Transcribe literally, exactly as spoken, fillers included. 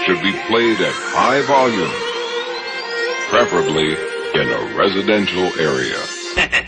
should be played at high volume, preferably in a residential area.